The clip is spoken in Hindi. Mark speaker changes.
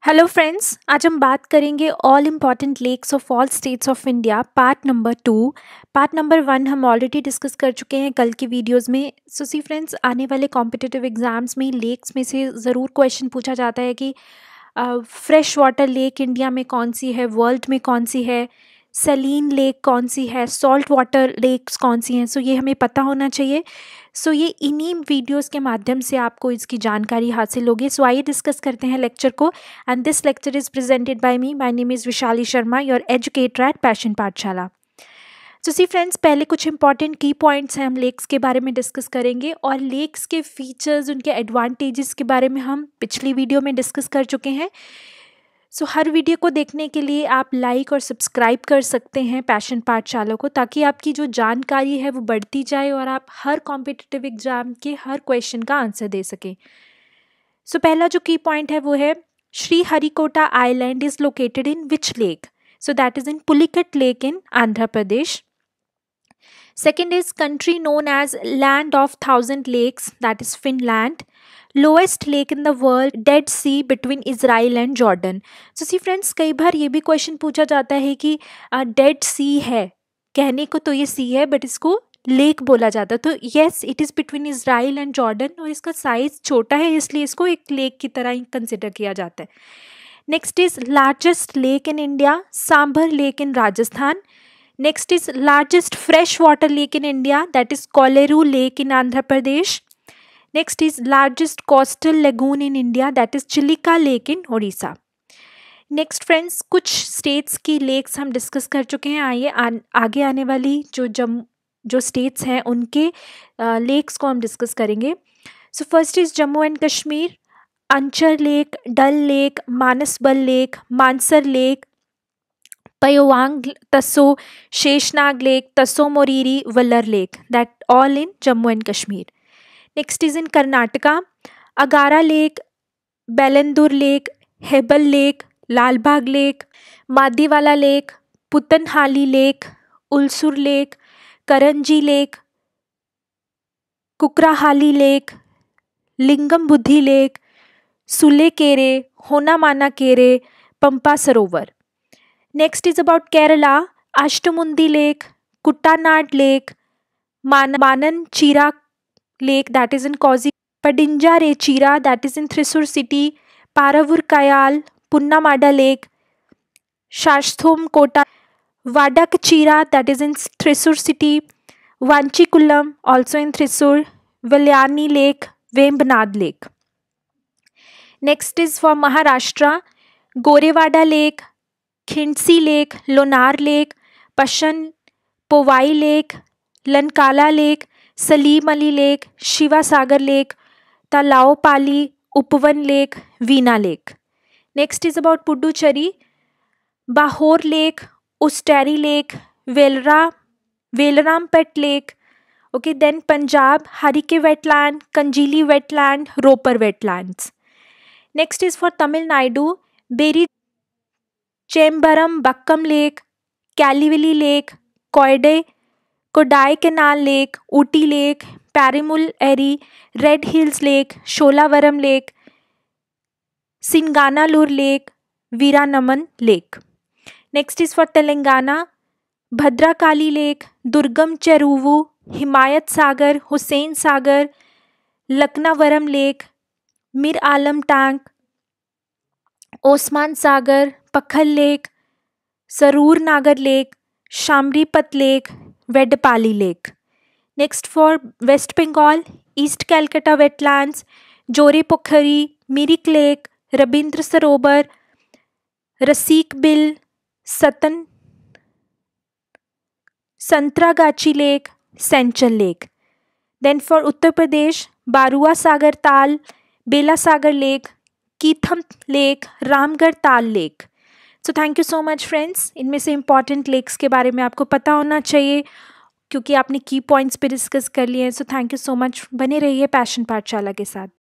Speaker 1: हेलो फ्रेंड्स, आज हम बात करेंगे all important lakes of all states of India part number 2। Part number 1 हम ऑलरेडी डिस्कस कर चुके हैं कल की वीडियोस में। सो सी फ्रेंड्स, आने वाले कॉम्पिटिटिव एग्जाम्स में लेक्स में से ज़रूर क्वेश्चन पूछा जाता है कि फ्रेश वाटर लेक इंडिया में कौन सी है, वर्ल्ड में कौन सी है, सलीन लेक कौन सी है, सॉल्ट वाटर लेक्स कौन सी हैं। सो ये हमें पता होना चाहिए। सो ये इन्हीं वीडियोस के माध्यम से आपको इसकी जानकारी हासिल होगी। सो आइए डिस्कस करते हैं लेक्चर को। And this lecture is presented by me. My name is Vishali Sharma, your educator at passion Pathshala. So C friends, पहले कुछ इंपॉर्टेंट की पॉइंट्स हैं, हम लेक्स के बारे में डिस्कस करेंगे और लेक्स के फीचर्स, उनके एडवांटेजेस के बारे में हम पिछली वीडियो में डिस्कस कर चुके हैं। सो हर वीडियो को देखने के लिए आप लाइक और सब्सक्राइब कर सकते हैं पैशन पाठशाला को, ताकि आपकी जो जानकारी है वो बढ़ती जाए और आप हर कॉम्पिटिटिव एग्जाम के हर क्वेश्चन का आंसर दे सकें। सो पहला जो की पॉइंट है वो है Sriharikota island is located in which lake. So that is in Pulicat lake in Andhra Pradesh. Second is country known as land of thousand lakes, that is Finland. Lowest lake in the world, Dead Sea between Israel and Jordan. So see friends, कई बार ये भी क्वेश्चन पूछा जाता है कि डेड सी है, कहने को तो ये सी है बट इसको लेक बोला जाता है। तो yes, it is between Israel and Jordan और इसका साइज़ छोटा है, इसलिए इसको एक लेक की तरह ही कंसिडर किया जाता है। Next is largest lake in India, Sambhar lake in Rajasthan. Next is largest freshwater lake in India, that is Koleru Lake in Andhra Pradesh. Next is largest coastal lagoon in India, that is Chilika Lake in Odisha. Next friends, कुछ states की lakes हम discuss कर चुके हैं। आइए आगे आने वाली जो states हैं उनके lakes को हम discuss करेंगे। So first is Jammu and Kashmir, Anchar Lake, Dal Lake, Manasbal Lake, Mansar Lake, Payowang Tasso, Sheshnag Lake, Tasso Moriri, Vallar Lake, that all in Jammu and Kashmir. Next is in Karnataka, Agara Lake, Belendur Lake, Hebel Lake, Lalbagh Lake, Madiwala Lake, Putanhali Lake, Ulsur Lake, Karanji Lake, Kukrahali Lake, Lingam Buddhi Lake, Sulekere, Honamana Kere, Pampa Sarovar. Next is about Kerala, Ashtamundi Lake, Kuttanad Lake, Mananchira Lake, that is in Kozhikode, Padinjare Chira, that is in Thrissur city, Paravur Kayal, Punnamada Lake, Shashthom Kota, Vadakchira, that is in Thrissur city, Vanchikulam, also in Thrissur, Valyani Lake, Vembanad Lake. Next is for Maharashtra, Gorewada Lake, Khindsi lake, Lonar lake, Pashan Powai lake, Lankala lake, Salim Ali lake, Shiva Sagar lake, Talaopali, Upvan lake, Veena lake. Next is about Puducherry, Bahour lake, Ousteri lake, Velrampet lake. Okay, then Punjab, Harike wetland, Kanjli wetland, Ropar wetlands. Next is for Tamil Nadu, बेरी Chembarambakkam lake, Kaliveli lake, Kodaikanal lake, Ooty lake, Perumal Eri, red hills lake, Sholavaram lake, Singanallur lake, Veeranam lake. Next is for Telangana, Bhadrakali lake, Durgam Cheruvu, Himayat Sagar, Hussain Sagar, Laknavaram lake, Mir Alam tank, Osman Sagar, Pakhal lake, Saroor Nagar lake, Shamirpet lake, Vedpali lake. Next for West Bengal, east Calcutta wetlands, Jore Pokhri, Mirik lake, Rabindra Sarovar, Rasik Bil, Santragachi lake, Senchal lake. Then for Uttar Pradesh, Barua Sagar Tal, Bela Sagar lake, Keetham lake, Ramgarh Tal lake. So thank you so much friends. इनमें से इंपॉर्टेंट लेक्स के बारे में आपको पता होना चाहिए क्योंकि आपने की पॉइंट्स पे डिस्कस कर लिए हैं। So thank you so much. बने रहिए पैशन पाठशाला के साथ।